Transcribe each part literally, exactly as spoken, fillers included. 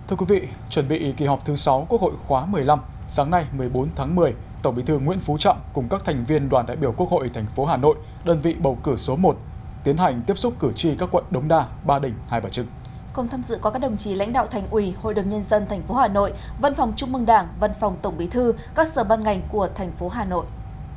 Thưa quý vị, chuẩn bị kỳ họp thứ sáu Quốc hội khóa mười lăm, sáng nay mười bốn tháng mười, Tổng Bí thư Nguyễn Phú Trọng cùng các thành viên đoàn đại biểu Quốc hội thành phố Hà Nội, đơn vị bầu cử số một, tiến hành tiếp xúc cử tri các quận Đống Đa, Ba Đình, Hai Bà Trưng. Cùng tham dự có các đồng chí lãnh đạo Thành ủy, Hội đồng Nhân dân thành phố Hà Nội, Văn phòng Trung ương Đảng, Văn phòng Tổng Bí thư, các sở ban ngành của thành phố Hà Nội.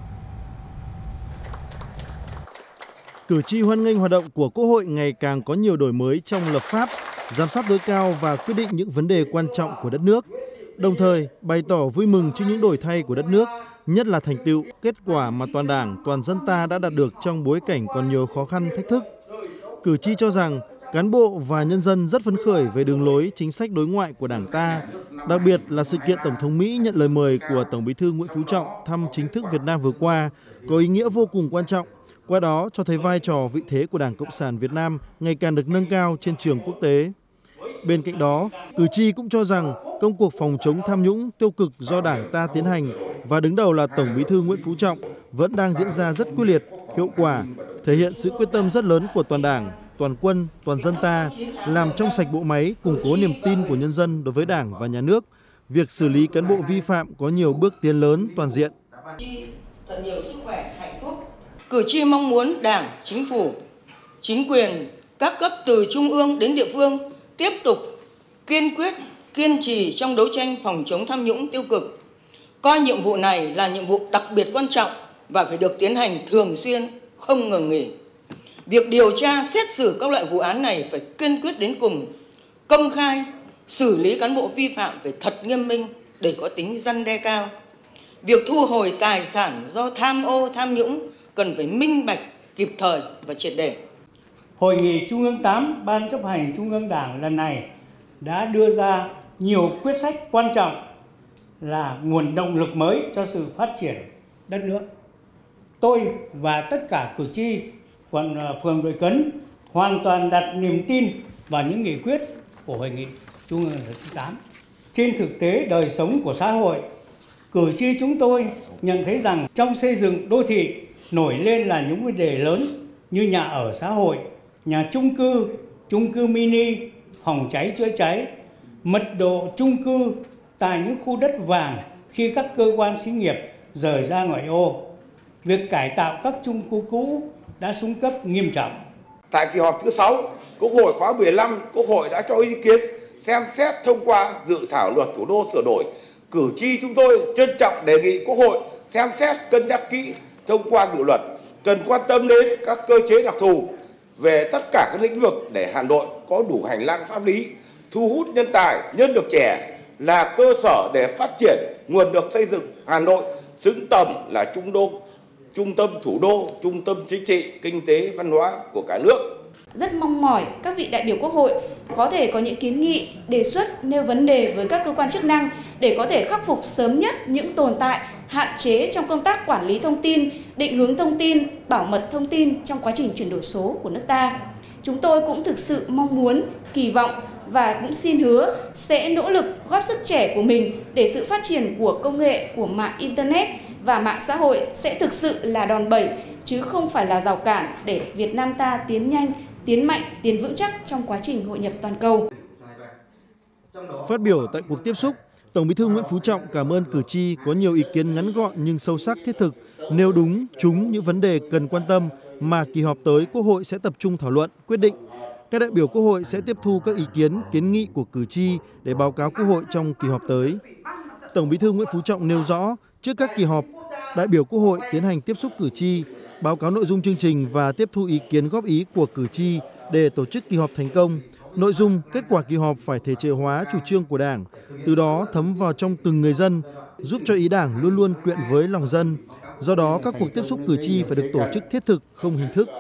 Cử tri hoan nghênh hoạt động của Quốc hội ngày càng có nhiều đổi mới trong lập pháp, giám sát tối cao và quyết định những vấn đề quan trọng của đất nước. Đồng thời, bày tỏ vui mừng trước những đổi thay của đất nước, nhất là thành tựu, kết quả mà toàn Đảng, toàn dân ta đã đạt được trong bối cảnh còn nhiều khó khăn, thách thức. Cử tri cho rằng, cán bộ và nhân dân rất phấn khởi về đường lối, chính sách đối ngoại của Đảng ta, đặc biệt là sự kiện Tổng thống Mỹ nhận lời mời của Tổng Bí thư Nguyễn Phú Trọng thăm chính thức Việt Nam vừa qua, có ý nghĩa vô cùng quan trọng. Qua đó cho thấy vai trò vị thế của Đảng Cộng sản Việt Nam ngày càng được nâng cao trên trường quốc tế. Bên cạnh đó, cử tri cũng cho rằng công cuộc phòng chống tham nhũng tiêu cực do Đảng ta tiến hành và đứng đầu là Tổng Bí thư Nguyễn Phú Trọng vẫn đang diễn ra rất quyết liệt, hiệu quả, thể hiện sự quyết tâm rất lớn của toàn Đảng, toàn quân, toàn dân ta, làm trong sạch bộ máy, củng cố niềm tin của nhân dân đối với Đảng và Nhà nước. Việc xử lý cán bộ vi phạm có nhiều bước tiến lớn toàn diện. Cử tri mong muốn Đảng, Chính phủ, chính quyền, các cấp từ trung ương đến địa phương tiếp tục kiên quyết, kiên trì trong đấu tranh phòng chống tham nhũng tiêu cực. Coi nhiệm vụ này là nhiệm vụ đặc biệt quan trọng và phải được tiến hành thường xuyên, không ngừng nghỉ. Việc điều tra, xét xử các loại vụ án này phải kiên quyết đến cùng, công khai, xử lý cán bộ vi phạm phải thật nghiêm minh để có tính răn đe cao. Việc thu hồi tài sản do tham ô, tham nhũng cần phải minh bạch, kịp thời và triệt để. Hội nghị Trung ương tám, Ban chấp hành Trung ương Đảng lần này đã đưa ra nhiều quyết sách quan trọng là nguồn động lực mới cho sự phát triển đất nước. Tôi và tất cả cử tri quận phường Đội Cấn hoàn toàn đặt niềm tin vào những nghị quyết của Hội nghị Trung ương lần thứ tám. Trên thực tế đời sống của xã hội, cử tri chúng tôi nhận thấy rằng trong xây dựng đô thị nổi lên là những vấn đề lớn như nhà ở xã hội, nhà chung cư, chung cư mini, phòng cháy chữa cháy, mật độ chung cư tại những khu đất vàng khi các cơ quan xí nghiệp rời ra ngoại ô. Việc cải tạo các chung cư cũ đã xuống cấp nghiêm trọng. Tại kỳ họp thứ sáu, Quốc hội khóa mười lăm, Quốc hội đã cho ý kiến xem xét thông qua dự thảo luật thủ đô sửa đổi. Cử tri chúng tôi trân trọng đề nghị Quốc hội xem xét cân nhắc kỹ thông qua dự luật, cần quan tâm đến các cơ chế đặc thù về tất cả các lĩnh vực để Hà Nội có đủ hành lang pháp lý, thu hút nhân tài, nhân lực trẻ là cơ sở để phát triển nguồn lực xây dựng Hà Nội xứng tầm là trung đô, trung tâm thủ đô, trung tâm chính trị, kinh tế, văn hóa của cả nước. Rất mong mỏi các vị đại biểu Quốc hội có thể có những kiến nghị, đề xuất, nêu vấn đề với các cơ quan chức năng để có thể khắc phục sớm nhất những tồn tại, hạn chế trong công tác quản lý thông tin, định hướng thông tin, bảo mật thông tin trong quá trình chuyển đổi số của nước ta. Chúng tôi cũng thực sự mong muốn, kỳ vọng và cũng xin hứa sẽ nỗ lực góp sức trẻ của mình để sự phát triển của công nghệ, của mạng Internet và mạng xã hội sẽ thực sự là đòn bẩy, chứ không phải là rào cản để Việt Nam ta tiến nhanh, tiến mạnh, tiến vững chắc trong quá trình hội nhập toàn cầu. Phát biểu tại cuộc tiếp xúc, Tổng Bí thư Nguyễn Phú Trọng cảm ơn cử tri có nhiều ý kiến ngắn gọn nhưng sâu sắc thiết thực, nêu đúng, trúng những vấn đề cần quan tâm mà kỳ họp tới Quốc hội sẽ tập trung thảo luận, quyết định. Các đại biểu Quốc hội sẽ tiếp thu các ý kiến, kiến nghị của cử tri để báo cáo Quốc hội trong kỳ họp tới. Tổng Bí thư Nguyễn Phú Trọng nêu rõ, trước các kỳ họp, đại biểu Quốc hội tiến hành tiếp xúc cử tri, báo cáo nội dung chương trình và tiếp thu ý kiến góp ý của cử tri để tổ chức kỳ họp thành công. Nội dung, kết quả kỳ họp phải thể chế hóa chủ trương của Đảng, từ đó thấm vào trong từng người dân, giúp cho ý Đảng luôn luôn quyện với lòng dân. Do đó, các cuộc tiếp xúc cử tri phải được tổ chức thiết thực, không hình thức.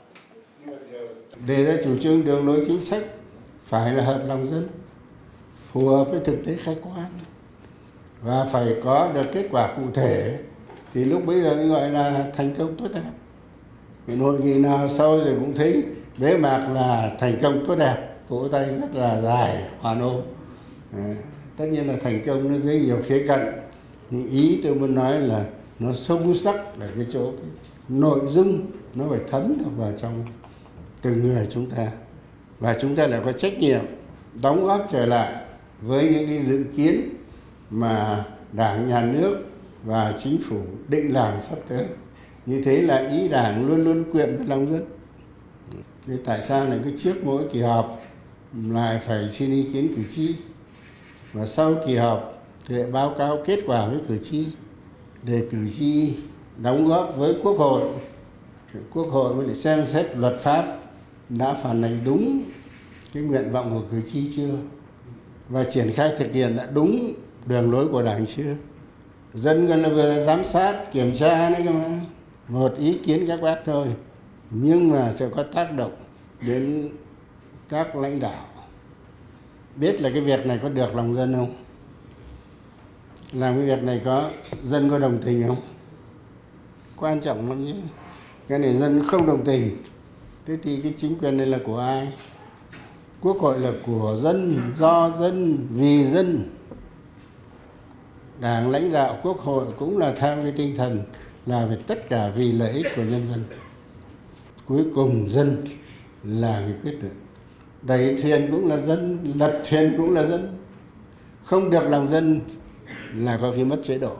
Đề ra chủ trương đường lối chính sách phải là hợp lòng dân, phù hợp với thực tế khách quan và phải có được kết quả cụ thể, thì lúc bấy giờ mới gọi là thành công tốt đẹp. Hội nghị nào sau rồi cũng thấy bế mạc là thành công tốt đẹp, vỗ tay rất là dài, hòa nô. À, tất nhiên là thành công nó dưới nhiều khía cạnh, nhưng ý tôi muốn nói là nó sâu sắc là cái chỗ cái nội dung nó phải thấm được vào trong từng người chúng ta, và chúng ta lại có trách nhiệm đóng góp trở lại với những cái dự kiến mà Đảng, Nhà nước và Chính phủ định làm sắp tới. Như thế là ý Đảng luôn luôn quyện với lòng dân. Thế tại sao lại cứ trước mỗi kỳ họp lại phải xin ý kiến cử tri, và sau kỳ họp thì lại báo cáo kết quả với cử tri, để cử tri đóng góp với Quốc hội. Quốc hội mới lại xem xét luật pháp đã phản ánh đúng cái nguyện vọng của cử tri chưa, và triển khai thực hiện đã đúng đường lối của Đảng chưa. Dân còn là vừa giám sát, kiểm tra nữa cơ mà. Một ý kiến các bác thôi, nhưng mà sẽ có tác động đến các lãnh đạo. Biết là cái việc này có được lòng dân không? Làm cái việc này có dân có đồng tình không? Quan trọng lắm nhé. Cái này dân không đồng tình, thế thì cái chính quyền này là của ai? Quốc hội là của dân, do dân, vì dân. Đảng lãnh đạo Quốc hội cũng là theo cái tinh thần là về tất cả vì lợi ích của nhân dân. Cuối cùng dân là người quyết định. Đẩy thuyền cũng là dân, lật thuyền cũng là dân. Không được lòng dân là có khi mất chế độ.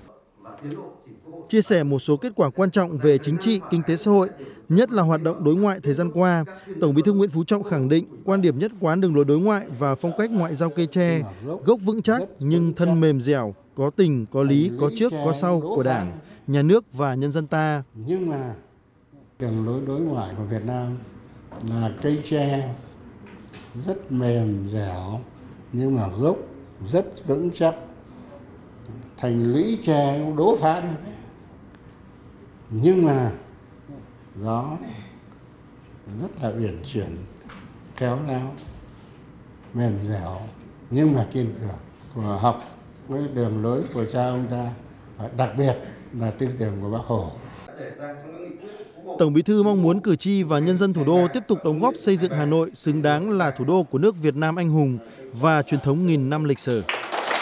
Chia sẻ một số kết quả quan trọng về chính trị, kinh tế xã hội, nhất là hoạt động đối ngoại thời gian qua, Tổng Bí thư Nguyễn Phú Trọng khẳng định quan điểm nhất quán đường lối đối ngoại và phong cách ngoại giao cây tre, gốc vững chắc nhưng thân mềm dẻo, có tình, có lý, có trước, có sau của Đảng, Nhà nước và nhân dân ta. Nhưng mà đường lối đối ngoại của Việt Nam là cây tre rất mềm dẻo nhưng mà gốc rất vững chắc, thành lũy tre cũng đố phá được. Nhưng mà gió rất là uyển chuyển, khéo léo, mềm dẻo nhưng mà kiên cường, của học với đường lối của cha ông ta, và đặc biệt là tư tưởng của Bác Hồ. Tổng Bí thư mong muốn cử tri và nhân dân thủ đô tiếp tục đóng góp xây dựng Hà Nội xứng đáng là thủ đô của nước Việt Nam anh hùng và truyền thống nghìn năm lịch sử.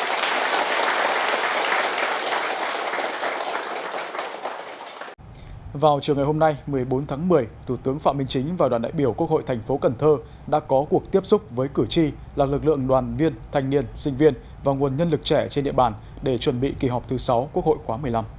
Vào chiều ngày hôm nay, mười bốn tháng mười, Thủ tướng Phạm Minh Chính và đoàn đại biểu Quốc hội thành phố Cần Thơ đã có cuộc tiếp xúc với cử tri là lực lượng đoàn viên, thanh niên, sinh viên và nguồn nhân lực trẻ trên địa bàn để chuẩn bị kỳ họp thứ sáu Quốc hội khóa mười lăm.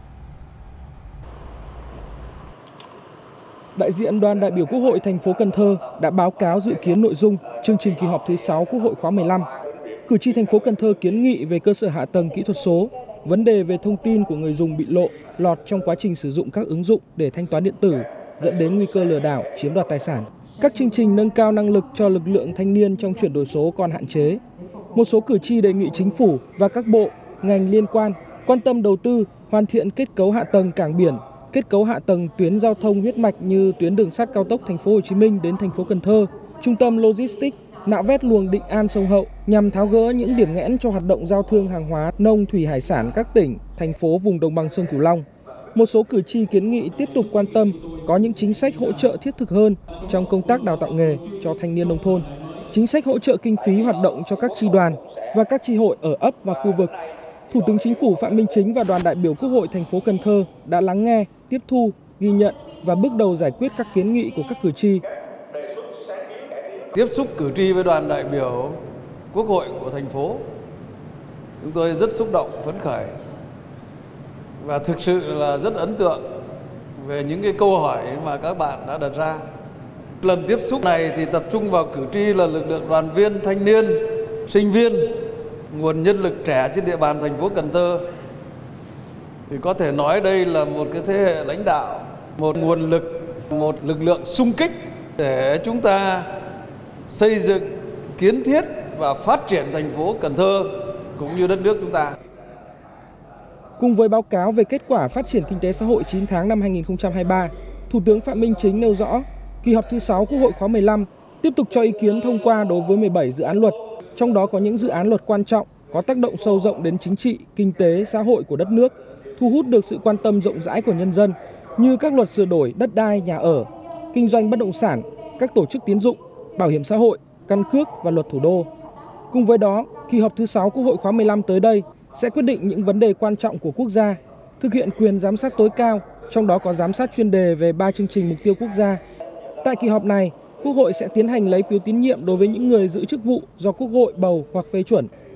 Đại diện đoàn đại biểu Quốc hội thành phố Cần Thơ đã báo cáo dự kiến nội dung chương trình kỳ họp thứ sáu Quốc hội khóa mười lăm. Cử tri thành phố Cần Thơ kiến nghị về cơ sở hạ tầng kỹ thuật số, vấn đề về thông tin của người dùng bị lộ, lọt trong quá trình sử dụng các ứng dụng để thanh toán điện tử, dẫn đến nguy cơ lừa đảo, chiếm đoạt tài sản. Các chương trình nâng cao năng lực cho lực lượng thanh niên trong chuyển đổi số còn hạn chế. Một số cử tri đề nghị chính phủ và các bộ, ngành liên quan quan tâm đầu tư, hoàn thiện kết cấu hạ tầng cảng biển, kết cấu hạ tầng tuyến giao thông huyết mạch như tuyến đường sắt cao tốc thành phố Hồ Chí Minh đến thành phố Cần Thơ, trung tâm logistics, nạo vét luồng Định An sông Hậu nhằm tháo gỡ những điểm nghẽn cho hoạt động giao thương hàng hóa nông thủy hải sản các tỉnh, thành phố vùng đồng bằng sông Cửu Long. Một số cử tri kiến nghị tiếp tục quan tâm có những chính sách hỗ trợ thiết thực hơn trong công tác đào tạo nghề cho thanh niên nông thôn, chính sách hỗ trợ kinh phí hoạt động cho các chi đoàn và các chi hội ở ấp và khu vực. Thủ tướng Chính phủ Phạm Minh Chính và đoàn đại biểu Quốc hội thành phố Cần Thơ đã lắng nghe, tiếp thu, ghi nhận và bước đầu giải quyết các kiến nghị của các cử tri. Tiếp xúc cử tri với đoàn đại biểu Quốc hội của thành phố, chúng tôi rất xúc động, phấn khởi và thực sự là rất ấn tượng về những cái câu hỏi mà các bạn đã đặt ra. Lần tiếp xúc này thì tập trung vào cử tri là lực lượng đoàn viên, thanh niên, sinh viên, nguồn nhân lực trẻ trên địa bàn thành phố Cần Thơ. Thì có thể nói đây là một cái thế hệ lãnh đạo, một nguồn lực, một lực lượng xung kích để chúng ta xây dựng, kiến thiết và phát triển thành phố Cần Thơ cũng như đất nước chúng ta. Cùng với báo cáo về kết quả phát triển kinh tế xã hội chín tháng năm hai nghìn không trăm hai mươi ba, Thủ tướng Phạm Minh Chính nêu rõ, kỳ họp thứ sáu Quốc hội khóa mười lăm tiếp tục cho ý kiến thông qua đối với mười bảy dự án luật, trong đó có những dự án luật quan trọng, có tác động sâu rộng đến chính trị, kinh tế, xã hội của đất nước, thu hút được sự quan tâm rộng rãi của nhân dân, như các luật sửa đổi đất đai, nhà ở, kinh doanh bất động sản, các tổ chức tín dụng, bảo hiểm xã hội, căn cước và luật thủ đô. Cùng với đó, kỳ họp thứ sáu Quốc hội khóa mười lăm tới đây sẽ quyết định những vấn đề quan trọng của quốc gia, thực hiện quyền giám sát tối cao, trong đó có giám sát chuyên đề về ba chương trình mục tiêu quốc gia. Tại kỳ họp này, Quốc hội sẽ tiến hành lấy phiếu tín nhiệm đối với những người giữ chức vụ do Quốc hội bầu hoặc phê chuẩn.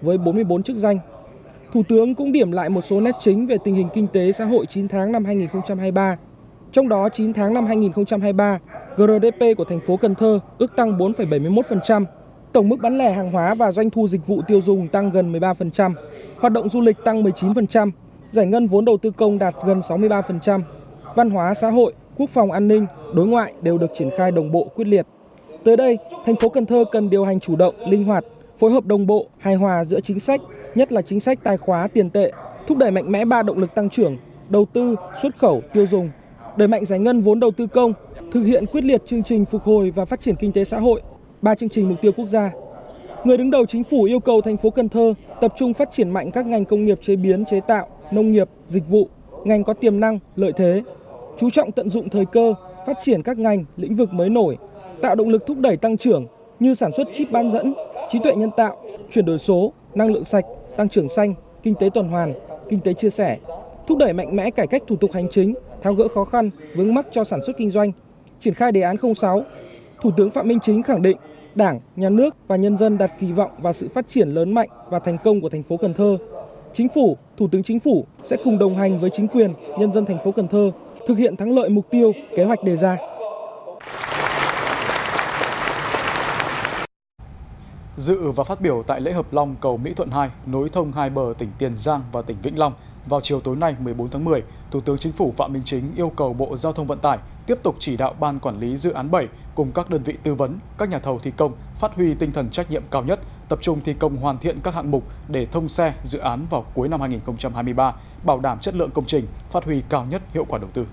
với bốn mươi tư chức danh. Thủ tướng cũng điểm lại một số nét chính về tình hình kinh tế xã hội chín tháng năm hai nghìn không trăm hai mươi ba. Trong đó chín tháng năm hai nghìn không trăm hai mươi ba, giê đê pê của thành phố Cần Thơ ước tăng bốn phẩy bảy mươi mốt phần trăm, tổng mức bán lẻ hàng hóa và doanh thu dịch vụ tiêu dùng tăng gần mười ba phần trăm, hoạt động du lịch tăng mười chín phần trăm, giải ngân vốn đầu tư công đạt gần sáu mươi ba phần trăm, văn hóa xã hội, quốc phòng an ninh, đối ngoại đều được triển khai đồng bộ quyết liệt. Tới đây, thành phố Cần Thơ cần điều hành chủ động, linh hoạt, phối hợp đồng bộ, hài hòa giữa chính sách, nhất là chính sách tài khóa tiền tệ, thúc đẩy mạnh mẽ ba động lực tăng trưởng, đầu tư, xuất khẩu, tiêu dùng, đẩy mạnh giải ngân vốn đầu tư công, thực hiện quyết liệt chương trình phục hồi và phát triển kinh tế xã hội, ba chương trình mục tiêu quốc gia. Người đứng đầu chính phủ yêu cầu thành phố Cần Thơ tập trung phát triển mạnh các ngành công nghiệp chế biến, chế tạo, nông nghiệp, dịch vụ, ngành có tiềm năng, lợi thế, chú trọng tận dụng thời cơ, phát triển các ngành, lĩnh vực mới nổi, tạo động lực thúc đẩy tăng trưởng như sản xuất chip bán dẫn, trí tuệ nhân tạo, chuyển đổi số, năng lượng sạch, tăng trưởng xanh, kinh tế tuần hoàn, kinh tế chia sẻ, thúc đẩy mạnh mẽ cải cách thủ tục hành chính, tháo gỡ khó khăn, vướng mắc cho sản xuất kinh doanh, triển khai đề án không sáu. Thủ tướng Phạm Minh Chính khẳng định Đảng, Nhà nước và nhân dân đặt kỳ vọng vào sự phát triển lớn mạnh và thành công của thành phố Cần Thơ. Chính phủ, Thủ tướng Chính phủ sẽ cùng đồng hành với chính quyền, nhân dân thành phố Cần Thơ thực hiện thắng lợi mục tiêu, kế hoạch đề ra. Dự và phát biểu tại lễ hợp long cầu Mỹ Thuận hai nối thông hai bờ tỉnh Tiền Giang và tỉnh Vĩnh Long vào chiều tối nay mười bốn tháng mười, Thủ tướng Chính phủ Phạm Minh Chính yêu cầu Bộ Giao thông Vận tải tiếp tục chỉ đạo Ban Quản lý Dự án bảy cùng các đơn vị tư vấn, các nhà thầu thi công phát huy tinh thần trách nhiệm cao nhất, tập trung thi công hoàn thiện các hạng mục để thông xe dự án vào cuối năm hai nghìn không trăm hai mươi ba, bảo đảm chất lượng công trình, phát huy cao nhất hiệu quả đầu tư.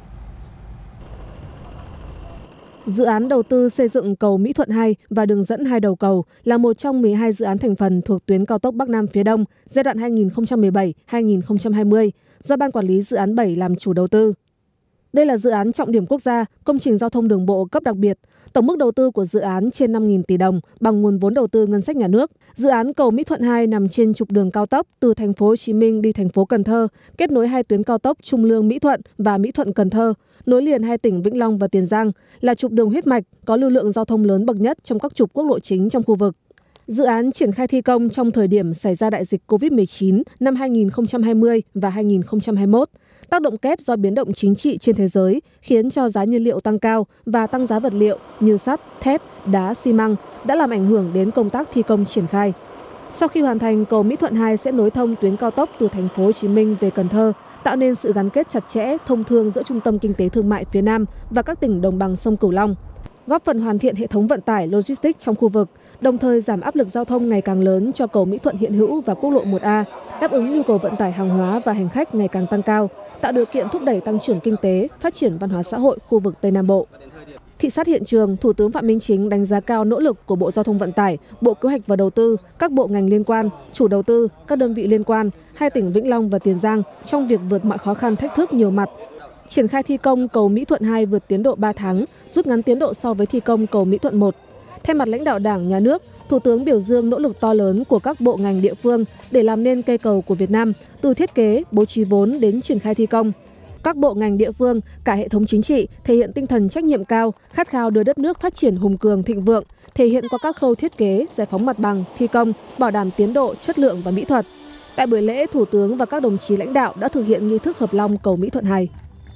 Dự án đầu tư xây dựng cầu Mỹ Thuận hai và đường dẫn hai đầu cầu là một trong mười hai dự án thành phần thuộc tuyến cao tốc Bắc Nam phía Đông giai đoạn hai nghìn không trăm mười bảy đến hai nghìn không trăm hai mươi do Ban Quản lý Dự án bảy làm chủ đầu tư. Đây là dự án trọng điểm quốc gia, công trình giao thông đường bộ cấp đặc biệt. Tổng mức đầu tư của dự án trên năm nghìn tỷ đồng bằng nguồn vốn đầu tư ngân sách nhà nước. Dự án cầu Mỹ Thuận hai nằm trên trục đường cao tốc từ thành phố Hồ Chí Minh đi thành phố Cần Thơ, kết nối hai tuyến cao tốc Trung Lương Mỹ Thuận và Mỹ Thuận Cần Thơ, nối liền hai tỉnh Vĩnh Long và Tiền Giang, là trục đường huyết mạch có lưu lượng giao thông lớn bậc nhất trong các trục quốc lộ chính trong khu vực. Dự án triển khai thi công trong thời điểm xảy ra đại dịch Covid mười chín năm hai nghìn không trăm hai mươi và hai nghìn không trăm hai mươi mốt. Tác động kép do biến động chính trị trên thế giới khiến cho giá nhiên liệu tăng cao và tăng giá vật liệu như sắt, thép, đá, xi măng đã làm ảnh hưởng đến công tác thi công triển khai. Sau khi hoàn thành, cầu Mỹ Thuận hai sẽ nối thông tuyến cao tốc từ thành phố Hồ Chí Minh về Cần Thơ, tạo nên sự gắn kết chặt chẽ, thông thương giữa trung tâm kinh tế thương mại phía Nam và các tỉnh đồng bằng sông Cửu Long, góp phần hoàn thiện hệ thống vận tải logistics trong khu vực, đồng thời giảm áp lực giao thông ngày càng lớn cho cầu Mỹ Thuận hiện hữu và quốc lộ một A, đáp ứng nhu cầu vận tải hàng hóa và hành khách ngày càng tăng cao, tạo điều kiện thúc đẩy tăng trưởng kinh tế, phát triển văn hóa xã hội khu vực Tây Nam Bộ. Thị sát hiện trường, Thủ tướng Phạm Minh Chính đánh giá cao nỗ lực của Bộ Giao thông Vận tải, Bộ Kế hoạch và Đầu tư, các bộ ngành liên quan, chủ đầu tư, các đơn vị liên quan, hai tỉnh Vĩnh Long và Tiền Giang trong việc vượt mọi khó khăn thách thức nhiều mặt. Triển khai thi công cầu Mỹ Thuận hai vượt tiến độ ba tháng, rút ngắn tiến độ so với thi công cầu Mỹ Thuận một. Thay mặt lãnh đạo Đảng, Nhà nước, Thủ tướng biểu dương nỗ lực to lớn của các bộ ngành địa phương để làm nên cây cầu của Việt Nam, từ thiết kế, bố trí vốn đến triển khai thi công. Các bộ ngành địa phương, cả hệ thống chính trị thể hiện tinh thần trách nhiệm cao, khát khao đưa đất nước phát triển hùng cường thịnh vượng, thể hiện qua các khâu thiết kế, giải phóng mặt bằng, thi công, bảo đảm tiến độ, chất lượng và mỹ thuật. Tại buổi lễ, Thủ tướng và các đồng chí lãnh đạo đã thực hiện nghi thức hợp long cầu Mỹ Thuận hai.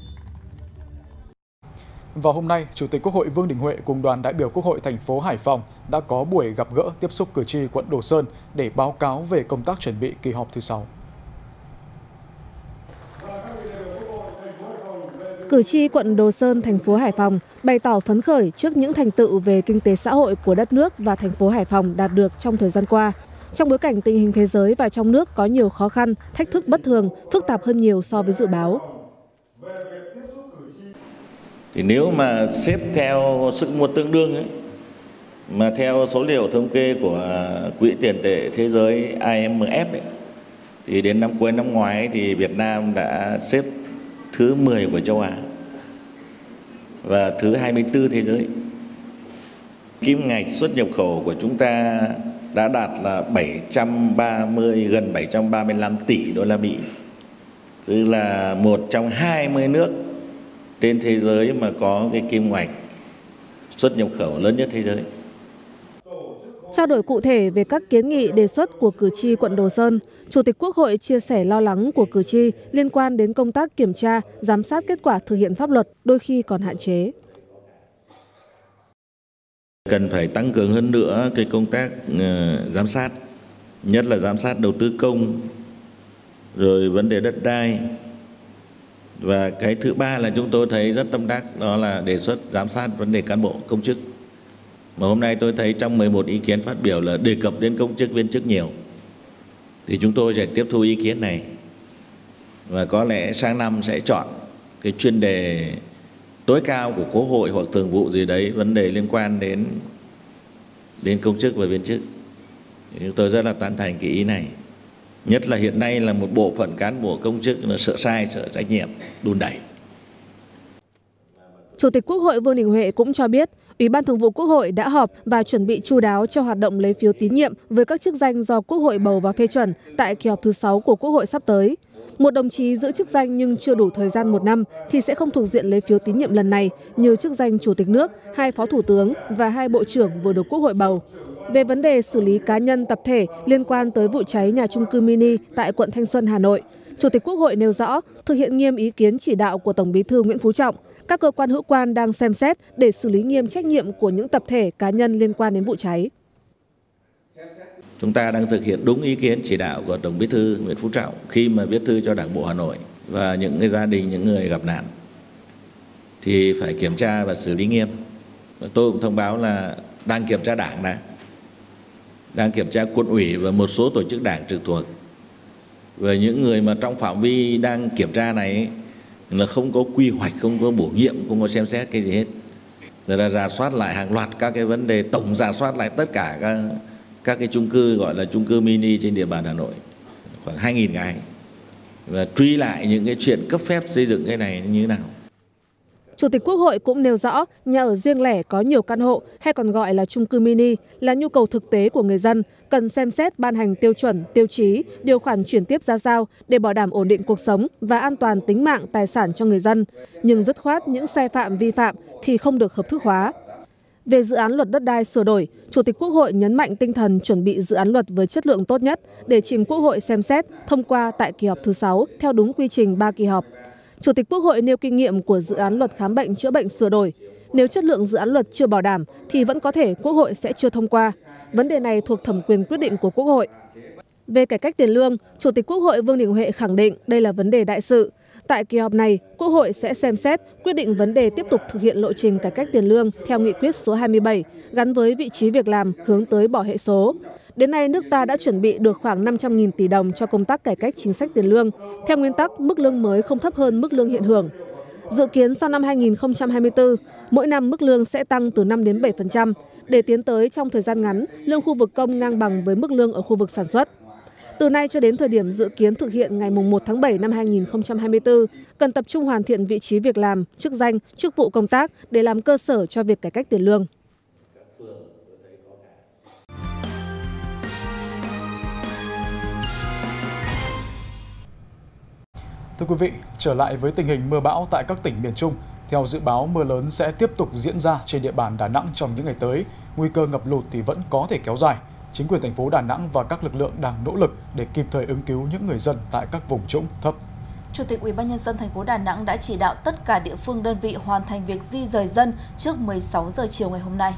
Vào hôm nay, Chủ tịch Quốc hội Vương Đình Huệ cùng đoàn đại biểu Quốc hội thành phố Hải Phòng đã có buổi gặp gỡ tiếp xúc cử tri quận Đồ Sơn để báo cáo về công tác chuẩn bị kỳ họp thứ sáu. Cử tri quận Đồ Sơn, thành phố Hải Phòng bày tỏ phấn khởi trước những thành tựu về kinh tế xã hội của đất nước và thành phố Hải Phòng đạt được trong thời gian qua. Trong bối cảnh tình hình thế giới và trong nước có nhiều khó khăn, thách thức bất thường, phức tạp hơn nhiều so với dự báo. Thì nếu mà xếp theo sức mua tương đương ấy, mà theo số liệu thống kê của Quỹ tiền tệ thế giới I M F ấy, thì đến năm cuối năm ngoái ấy, thì Việt Nam đã xếp thứ mười của châu Á và thứ hai mươi tư thế giới. Kim ngạch xuất nhập khẩu của chúng ta đã đạt là bảy trăm ba mươi gần bảy trăm ba mươi lăm tỷ đô la Mỹ, tức là một trong hai mươi nước trên thế giới mà có cái kim ngạch xuất nhập khẩu lớn nhất thế giới. Trao đổi cụ thể về các kiến nghị đề xuất của cử tri quận Đồ Sơn, Chủ tịch Quốc hội chia sẻ lo lắng của cử tri liên quan đến công tác kiểm tra, giám sát kết quả thực hiện pháp luật đôi khi còn hạn chế. Cần phải tăng cường hơn nữa cái công tác uh, giám sát, nhất là giám sát đầu tư công, rồi vấn đề đất đai. Và cái thứ ba là chúng tôi thấy rất tâm đắc, đó là đề xuất giám sát vấn đề cán bộ công chức. Mà hôm nay tôi thấy trong mười một ý kiến phát biểu là đề cập đến công chức viên chức nhiều. Thì chúng tôi sẽ tiếp thu ý kiến này. Và có lẽ sang năm sẽ chọn cái chuyên đề tối cao của Quốc hội hoặc thường vụ gì đấy, vấn đề liên quan đến đến công chức và viên chức. Thì chúng tôi rất là tán thành cái ý này. Nhất là hiện nay là một bộ phận cán bộ công chức nó sợ sai, sợ trách nhiệm, đùn đẩy. Chủ tịch Quốc hội Vương Đình Huệ cũng cho biết, Ủy ban Thường vụ Quốc hội đã họp và chuẩn bị chu đáo cho hoạt động lấy phiếu tín nhiệm với các chức danh do Quốc hội bầu và phê chuẩn tại kỳ họp thứ sáu của Quốc hội sắp tới. Một đồng chí giữ chức danh nhưng chưa đủ thời gian một năm thì sẽ không thuộc diện lấy phiếu tín nhiệm lần này, như chức danh Chủ tịch nước, hai Phó Thủ tướng và hai Bộ trưởng vừa được Quốc hội bầu. Về vấn đề xử lý cá nhân tập thể liên quan tới vụ cháy nhà chung cư mini tại quận Thanh Xuân, Hà Nội, Chủ tịch Quốc hội nêu rõ thực hiện nghiêm ý kiến chỉ đạo của Tổng Bí thư Nguyễn Phú Trọng. Các cơ quan hữu quan đang xem xét để xử lý nghiêm trách nhiệm của những tập thể cá nhân liên quan đến vụ cháy. Chúng ta đang thực hiện đúng ý kiến chỉ đạo của Tổng Bí thư Nguyễn Phú Trọng khi mà viết thư cho Đảng bộ Hà Nội và những cái gia đình, những người gặp nạn thì phải kiểm tra và xử lý nghiêm. Và tôi cũng thông báo là đang kiểm tra Đảng đã, đang kiểm tra Quận ủy và một số tổ chức Đảng trực thuộc. Và những người mà trong phạm vi đang kiểm tra này là không có quy hoạch, không có bổ nhiệm, không có xem xét cái gì hết. Rồi là rà soát lại hàng loạt các cái vấn đề, tổng rà soát lại tất cả các các cái chung cư gọi là chung cư mini trên địa bàn Hà Nội, khoảng hai nghìn cái, và truy lại những cái chuyện cấp phép xây dựng cái này như thế nào. Chủ tịch Quốc hội cũng nêu rõ, nhà ở riêng lẻ có nhiều căn hộ hay còn gọi là chung cư mini là nhu cầu thực tế của người dân, cần xem xét ban hành tiêu chuẩn, tiêu chí, điều khoản chuyển tiếp ra sao để bảo đảm ổn định cuộc sống và an toàn tính mạng, tài sản cho người dân. Nhưng dứt khoát những sai phạm vi phạm thì không được hợp thức hóa. Về dự án luật đất đai sửa đổi, Chủ tịch Quốc hội nhấn mạnh tinh thần chuẩn bị dự án luật với chất lượng tốt nhất để trình Quốc hội xem xét, thông qua tại kỳ họp thứ sáu theo đúng quy trình ba kỳ họp. Chủ tịch Quốc hội nêu kinh nghiệm của dự án luật khám bệnh chữa bệnh sửa đổi. Nếu chất lượng dự án luật chưa bảo đảm thì vẫn có thể Quốc hội sẽ chưa thông qua. Vấn đề này thuộc thẩm quyền quyết định của Quốc hội. Về cải cách tiền lương, Chủ tịch Quốc hội Vương Đình Huệ khẳng định đây là vấn đề đại sự. Tại kỳ họp này, Quốc hội sẽ xem xét quyết định vấn đề tiếp tục thực hiện lộ trình cải cách tiền lương theo nghị quyết số hai mươi bảy gắn với vị trí việc làm hướng tới bỏ hệ số. Đến nay, nước ta đã chuẩn bị được khoảng năm trăm nghìn tỷ đồng cho công tác cải cách chính sách tiền lương, theo nguyên tắc mức lương mới không thấp hơn mức lương hiện hưởng. Dự kiến sau năm hai nghìn không trăm hai mươi tư, mỗi năm mức lương sẽ tăng từ năm đến bảy phần trăm, để tiến tới trong thời gian ngắn, lương khu vực công ngang bằng với mức lương ở khu vực sản xuất. Từ nay cho đến thời điểm dự kiến thực hiện ngày một tháng bảy năm hai nghìn không trăm hai mươi tư, cần tập trung hoàn thiện vị trí việc làm, chức danh, chức vụ công tác để làm cơ sở cho việc cải cách tiền lương. Thưa quý vị, trở lại với tình hình mưa bão tại các tỉnh miền Trung. Theo dự báo, mưa lớn sẽ tiếp tục diễn ra trên địa bàn Đà Nẵng trong những ngày tới. Nguy cơ ngập lụt thì vẫn có thể kéo dài. Chính quyền thành phố Đà Nẵng và các lực lượng đang nỗ lực để kịp thời ứng cứu những người dân tại các vùng trũng thấp. Chủ tịch Ủy ban nhân dân thành phố Đà Nẵng đã chỉ đạo tất cả địa phương đơn vị hoàn thành việc di rời dân trước mười sáu giờ chiều ngày hôm nay.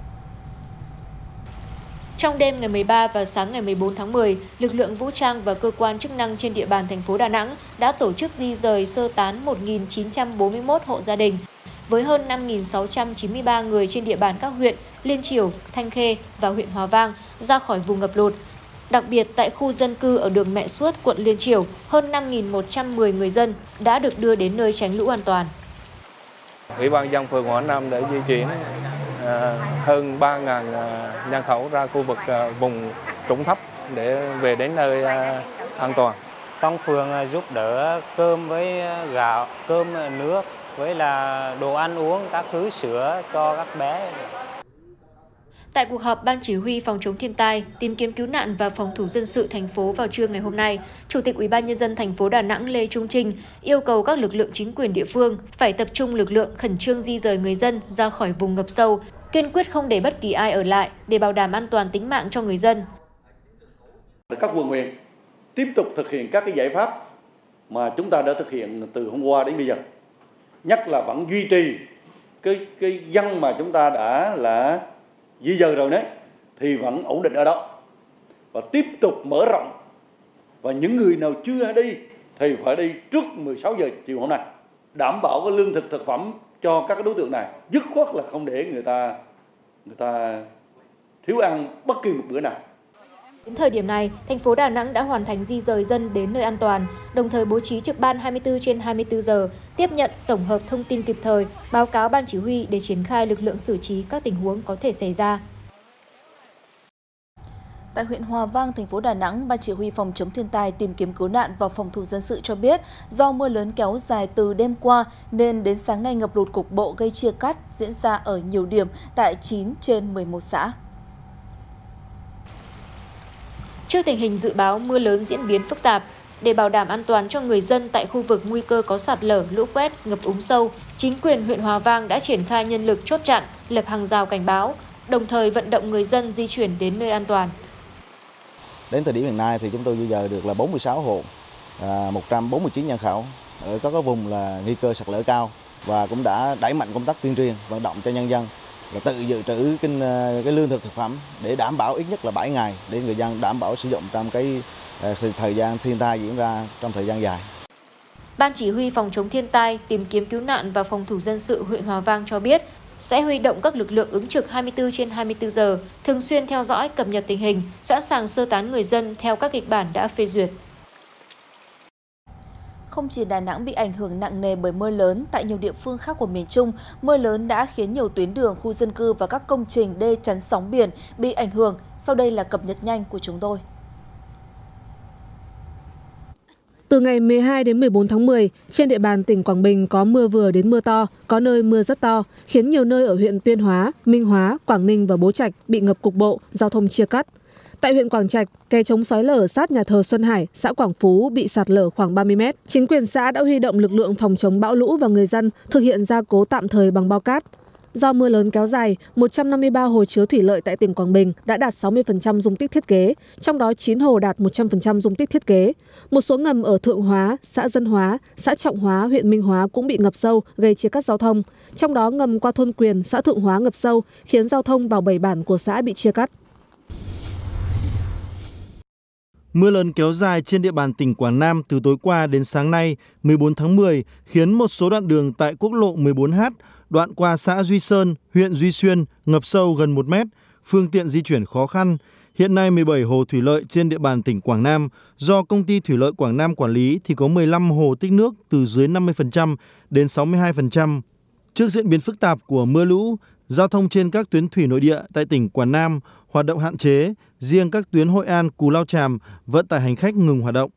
Trong đêm ngày mười ba và sáng ngày mười bốn tháng mười, lực lượng vũ trang và cơ quan chức năng trên địa bàn thành phố Đà Nẵng đã tổ chức di rời sơ tán một nghìn chín trăm bốn mươi mốt hộ gia đình, với hơn năm nghìn sáu trăm chín mươi ba người trên địa bàn các huyện Liên Chiểu, Thanh Khê và huyện Hòa Vang ra khỏi vùng ngập lụt. Đặc biệt tại khu dân cư ở đường Mẹ Suốt, quận Liên Chiểu, hơn năm nghìn một trăm mười người dân đã được đưa đến nơi tránh lũ an toàn. Ủy ban nhân dân phường Hòa Nam đã di chuyển hơn ba nghìn nhân khẩu ra khu vực vùng trũng thấp để về đến nơi an toàn. Trong phường giúp đỡ cơm với gạo, cơm nước với là đồ ăn uống, các thứ sữa cho các bé. Tại cuộc họp Ban Chỉ huy Phòng chống thiên tai, tìm kiếm cứu nạn và phòng thủ dân sự thành phố vào trưa ngày hôm nay, Chủ tịch Ủy ban nhân dân thành phố Đà Nẵng Lê Trung Trinh yêu cầu các lực lượng chính quyền địa phương phải tập trung lực lượng khẩn trương di rời người dân ra khỏi vùng ngập sâu, kiên quyết không để bất kỳ ai ở lại để bảo đảm an toàn tính mạng cho người dân. Các quận huyện tiếp tục thực hiện các cái giải pháp mà chúng ta đã thực hiện từ hôm qua đến bây giờ, nhất là vẫn duy trì cái cái dân mà chúng ta đã là di dời rồi đấy thì vẫn ổn định ở đó, và tiếp tục mở rộng, và những người nào chưa đi thì phải đi trước mười sáu giờ chiều hôm nay, đảm bảo cái lương thực thực phẩm cho các đối tượng này, dứt khoát là không để người ta người ta thiếu ăn bất kỳ một bữa nào. Đến thời điểm này, thành phố Đà Nẵng đã hoàn thành di rời dân đến nơi an toàn, đồng thời bố trí trực ban hai mươi tư trên hai mươi tư giờ, tiếp nhận tổng hợp thông tin kịp thời, báo cáo ban chỉ huy để triển khai lực lượng xử trí các tình huống có thể xảy ra. Tại huyện Hòa Vang, thành phố Đà Nẵng, Ban Chỉ huy Phòng chống thiên tai, tìm kiếm cứu nạn và phòng thủ dân sự cho biết, do mưa lớn kéo dài từ đêm qua nên đến sáng nay ngập lụt cục bộ gây chia cắt diễn ra ở nhiều điểm tại chín trên mười một xã. Trước tình hình dự báo mưa lớn diễn biến phức tạp, để bảo đảm an toàn cho người dân tại khu vực nguy cơ có sạt lở, lũ quét, ngập úng sâu, chính quyền huyện Hòa Vang đã triển khai nhân lực chốt chặn, lập hàng rào cảnh báo, đồng thời vận động người dân di chuyển đến nơi an toàn. Đến thời điểm hiện nay thì chúng tôi di dời được là bốn mươi sáu hộ, một trăm bốn mươi chín nhân khẩu ở các vùng là nguy cơ sạt lở cao, và cũng đã đẩy mạnh công tác tuyên truyền vận động cho nhân dân là tự dự trữ cái, cái lương thực thực phẩm để đảm bảo ít nhất là bảy ngày để người dân đảm bảo sử dụng trong cái thời gian thiên tai diễn ra trong thời gian dài. Ban Chỉ huy Phòng chống thiên tai, tìm kiếm cứu nạn và phòng thủ dân sự huyện Hòa Vang cho biết sẽ huy động các lực lượng ứng trực hai mươi tư trên hai mươi tư giờ, thường xuyên theo dõi, cập nhật tình hình, sẵn sàng sơ tán người dân theo các kịch bản đã phê duyệt. Không chỉ Đà Nẵng bị ảnh hưởng nặng nề bởi mưa lớn, tại nhiều địa phương khác của miền Trung, mưa lớn đã khiến nhiều tuyến đường, khu dân cư và các công trình đê chắn sóng biển bị ảnh hưởng. Sau đây là cập nhật nhanh của chúng tôi. Từ ngày mười hai đến mười bốn tháng mười, trên địa bàn tỉnh Quảng Bình có mưa vừa đến mưa to, có nơi mưa rất to, khiến nhiều nơi ở huyện Tuyên Hóa, Minh Hóa, Quảng Ninh và Bố Trạch bị ngập cục bộ, giao thông chia cắt. Tại huyện Quảng Trạch, kè chống xói lở sát nhà thờ Xuân Hải, xã Quảng Phú bị sạt lở khoảng ba mươi mét. Chính quyền xã đã huy động lực lượng phòng chống bão lũ và người dân thực hiện gia cố tạm thời bằng bao cát. Do mưa lớn kéo dài, một trăm năm mươi ba hồ chứa thủy lợi tại tỉnh Quảng Bình đã đạt sáu mươi phần trăm dung tích thiết kế, trong đó chín hồ đạt một trăm phần trăm dung tích thiết kế. Một số ngầm ở Thượng Hóa, xã Dân Hóa, xã Trọng Hóa, huyện Minh Hóa cũng bị ngập sâu, gây chia cắt giao thông. Trong đó ngầm qua thôn Quyền, xã Thượng Hóa ngập sâu, khiến giao thông vào bảy bản của xã bị chia cắt. Mưa lớn kéo dài trên địa bàn tỉnh Quảng Nam từ tối qua đến sáng nay, mười bốn tháng mười, khiến một số đoạn đường tại quốc lộ mười bốn H, đoạn qua xã Duy Sơn, huyện Duy Xuyên, ngập sâu gần một mét, phương tiện di chuyển khó khăn. Hiện nay mười bảy hồ thủy lợi trên địa bàn tỉnh Quảng Nam do Công ty Thủy lợi Quảng Nam quản lý thì có mười lăm hồ tích nước từ dưới năm mươi phần trăm đến sáu mươi hai phần trăm. Trước diễn biến phức tạp của mưa lũ, giao thông trên các tuyến thủy nội địa tại tỉnh Quảng Nam hoạt động hạn chế, riêng các tuyến Hội An, Cù Lao Chàm, vận tải hành khách ngừng hoạt động.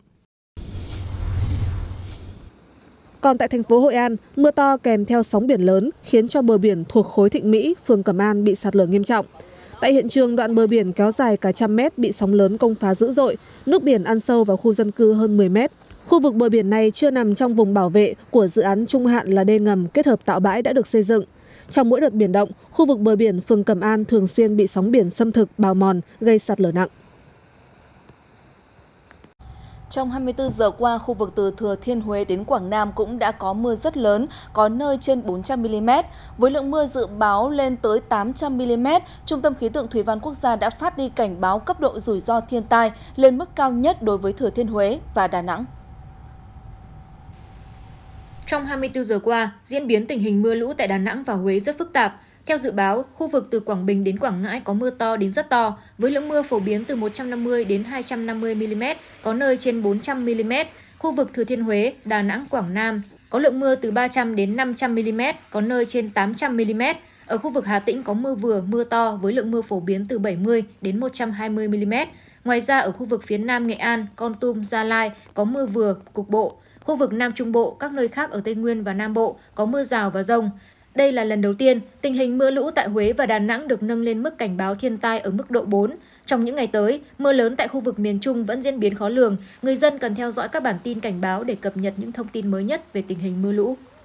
Còn tại thành phố Hội An, mưa to kèm theo sóng biển lớn khiến cho bờ biển thuộc khối Thịnh Mỹ, phường Cẩm An bị sạt lở nghiêm trọng. Tại hiện trường, đoạn bờ biển kéo dài cả trăm mét bị sóng lớn công phá dữ dội, nước biển ăn sâu vào khu dân cư hơn mười mét. Khu vực bờ biển này chưa nằm trong vùng bảo vệ của dự án trung hạn là đê ngầm kết hợp tạo bãi đã được xây dựng. Trong mỗi đợt biển động, khu vực bờ biển phường Cẩm An thường xuyên bị sóng biển xâm thực, bào mòn, gây sạt lở nặng. Trong hai mươi tư giờ qua, khu vực từ Thừa Thiên Huế đến Quảng Nam cũng đã có mưa rất lớn, có nơi trên bốn trăm mi li mét. Với lượng mưa dự báo lên tới tám trăm mi li mét, Trung tâm Khí tượng Thủy văn Quốc gia đã phát đi cảnh báo cấp độ rủi ro thiên tai lên mức cao nhất đối với Thừa Thiên Huế và Đà Nẵng. Trong hai mươi tư giờ qua, diễn biến tình hình mưa lũ tại Đà Nẵng và Huế rất phức tạp. Theo dự báo, khu vực từ Quảng Bình đến Quảng Ngãi có mưa to đến rất to, với lượng mưa phổ biến từ một trăm năm mươi đến hai trăm năm mươi mi li mét, có nơi trên bốn trăm mi li mét. Khu vực Thừa Thiên Huế, Đà Nẵng, Quảng Nam có lượng mưa từ ba trăm đến năm trăm mi li mét, có nơi trên tám trăm mi li mét. Ở khu vực Hà Tĩnh có mưa vừa, mưa to với lượng mưa phổ biến từ bảy mươi đến một trăm hai mươi mi li mét. Ngoài ra ở khu vực phía Nam Nghệ An, Kon Tum, Gia Lai có mưa vừa, cục bộ. Khu vực Nam Trung Bộ, các nơi khác ở Tây Nguyên và Nam Bộ có mưa rào và dông. Đây là lần đầu tiên tình hình mưa lũ tại Huế và Đà Nẵng được nâng lên mức cảnh báo thiên tai ở mức độ bốn. Trong những ngày tới, mưa lớn tại khu vực miền Trung vẫn diễn biến khó lường. Người dân cần theo dõi các bản tin cảnh báo để cập nhật những thông tin mới nhất về tình hình mưa lũ.